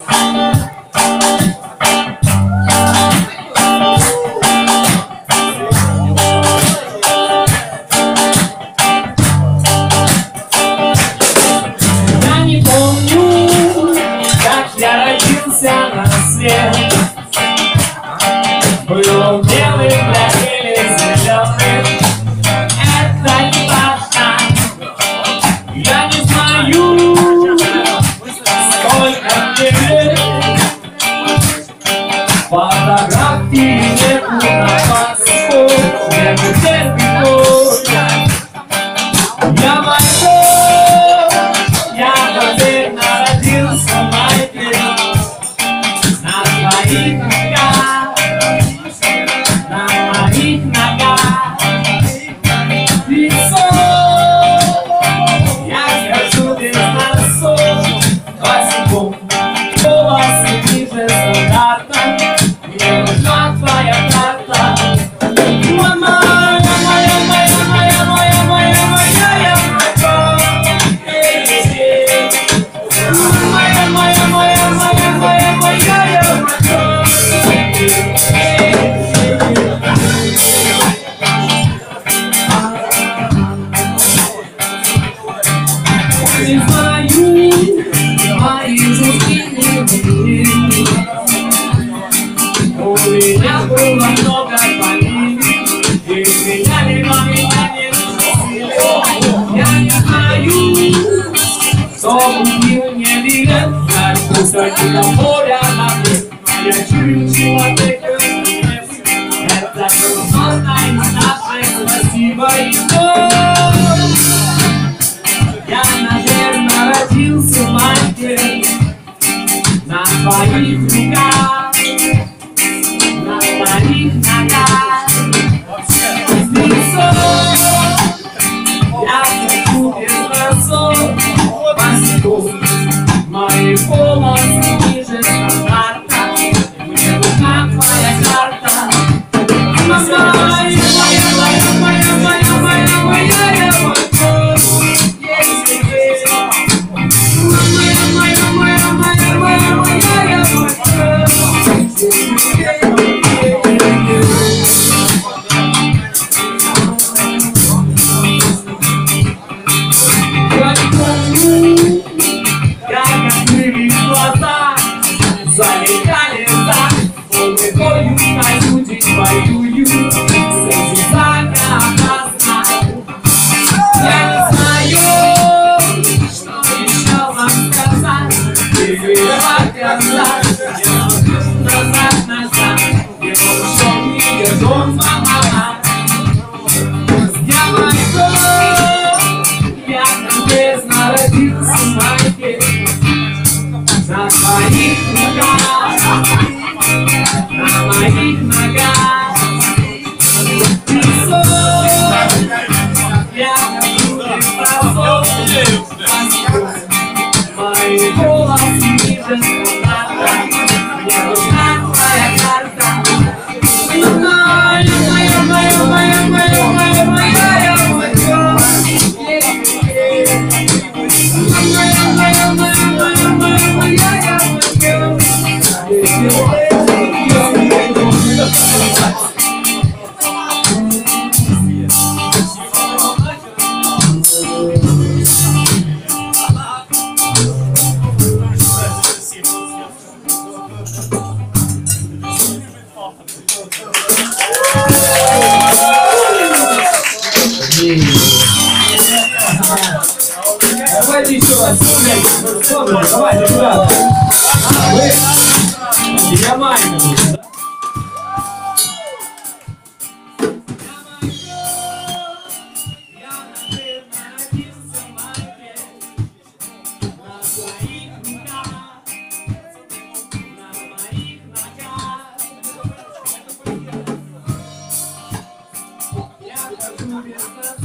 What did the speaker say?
Я не помню, как я родился на свет. Был белым для или зеленым, это не важно. Я не знаю, сколько мне лет. Фотографии нету на паспорт, нету терпиков. Я майор, я наверное родился в Майке. На твоих ногах, на моих ногах лицо. Я скажу без носов, босиком, волосы ниже стандарта. Мне нужна твоя карта. Не знаю, мои жизни у меня было много фамилий, и меняли во меня не носили. Я не знаю, кто убил мне билет, я кусочек моря на берег. Я чую человека, это грустно и наше спасибо ему. Я, наверное, родился в Майке. На твоих руках, на твоих ногах лицо. Я хочу без носов, босиком, мои волосы ниже стандарта. Мне нужна твоя карта. Залетали так, полной на люди воюю, созидание опасно. Я не знаю, что еще вам сказать. Перебивать глаза, назад, не ушел мне дом, мама. Я майор, я бездна родился в Майке. На твоих ногах, на моих ногах лицо. Я хочу без носов, мои волосы ниже стандарта. Мне нужна твоя карта. Давайте еще раз. Давайте, ребята. Вы. Я маленький. Я